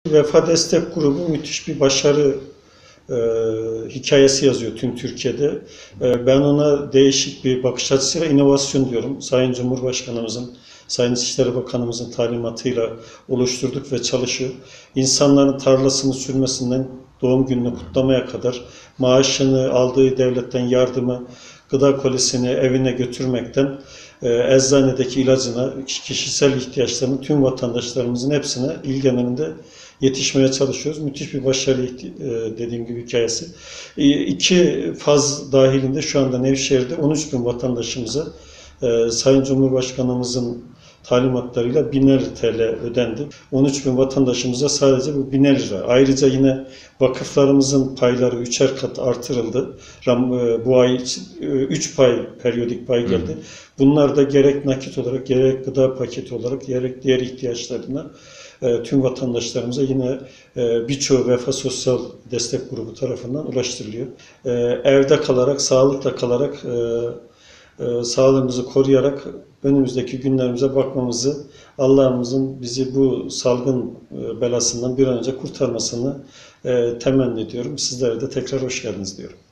Vefa Destek Grubu müthiş bir başarı e, hikayesi yazıyor tüm Türkiye'de. Ben ona değişik bir bakış açısıyla inovasyon diyorum. Sayın Cumhurbaşkanımızın, Sayın İçişleri Bakanımızın talimatıyla oluşturduk ve çalışıyor. İnsanların tarlasını sürmesinden doğum gününü kutlamaya kadar maaşını aldığı devletten yardımı, gıda kolisini evine götürmekten eczanedeki ilacına, kişisel ihtiyaçlarını tüm vatandaşlarımızın hepsine il genelinde yetişmeye çalışıyoruz. Müthiş bir başarı dediğim gibi hikayesi. İki faz dahilinde şu anda Nevşehir'de 13 bin vatandaşımıza Sayın Cumhurbaşkanımızın talimatlarıyla 1000'er TL ödendi. 13 bin vatandaşımıza sadece bu 1000'er lira. Ayrıca yine vakıflarımızın payları 3'er kat artırıldı. Bu ay 3 pay, periyodik pay geldi. Bunlar da gerek nakit olarak, gerek gıda paketi olarak, gerek diğer ihtiyaçlarına tüm vatandaşlarımıza yine birçoğu Vefa Sosyal Destek Grubu tarafından ulaştırılıyor. Evde kalarak, sağlıkla kalarak, sağlığımızı koruyarak önümüzdeki günlerimize bakmamızı, Allah'ımızın bizi bu salgın belasından bir an önce kurtarmasını temenni ediyorum. Sizlere de tekrar hoş geldiniz diyorum.